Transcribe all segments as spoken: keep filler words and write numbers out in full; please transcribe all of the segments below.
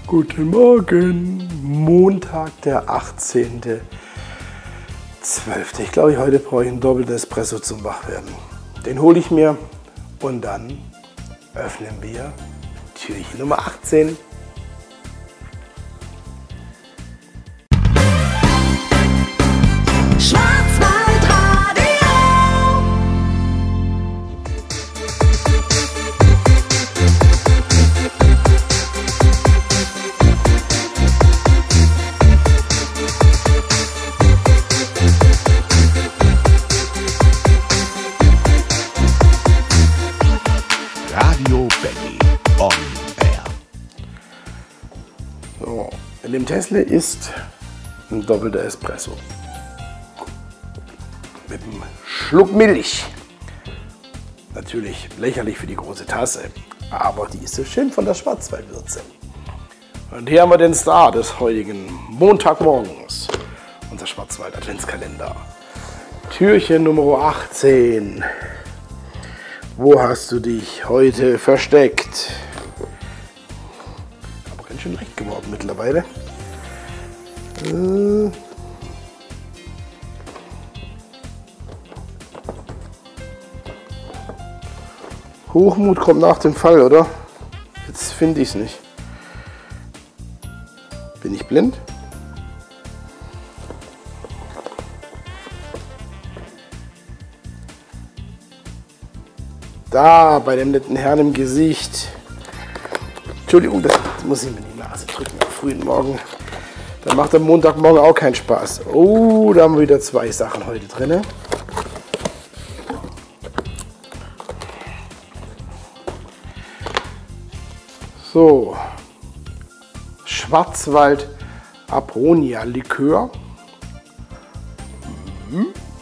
Guten Morgen, Montag, der achtzehnte zwölfte Ich glaube, heute brauche ich einen doppelten Espresso zum Wachwerden. Den hole ich mir und dann öffnen wir Türchen Nummer achtzehn. So, in dem Tesla ist ein doppelter Espresso mit einem Schluck Milch. Natürlich lächerlich für die große Tasse, aber die ist so schön von der Schwarzwaldwürze. Und hier haben wir den Star des heutigen Montagmorgens, unser Schwarzwald-Adventskalender. Türchen Nummer achtzehn. Wo hast du dich heute versteckt? Aber ganz schön leicht geworden mittlerweile. Äh Hochmut kommt nach dem Fall, oder? Jetzt finde ich es nicht. Bin ich blind? Da, bei dem netten Herrn im Gesicht. Entschuldigung, das muss ich mir in die Nase drücken am frühen Morgen. Dann macht am Montagmorgen auch keinen Spaß. Oh, da haben wir wieder zwei Sachen heute drin. So, Schwarzwald Aronia Likör. Mhm.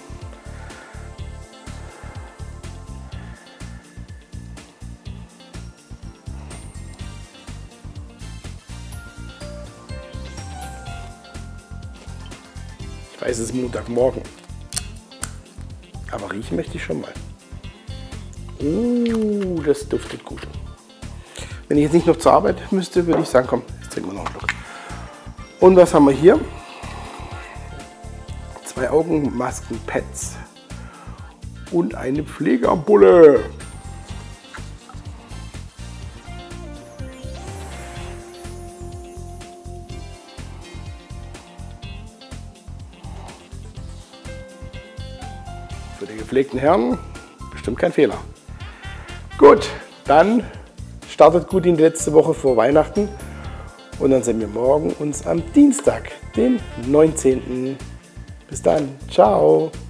Ich weiß, es ist Montagmorgen, aber riechen möchte ich schon mal. Uh, das duftet gut. Wenn ich jetzt nicht noch zur Arbeit müsste, würde ich sagen, komm, jetzt trinken wir noch einen Schluck. Und was haben wir hier? Zwei Augenmasken-Pads und eine Pflegeampulle. Für den gepflegten Herrn bestimmt kein Fehler. Gut, dann startet gut in die letzte Woche vor Weihnachten und dann sehen wir morgen uns am Dienstag, den neunzehnten Bis dann, ciao!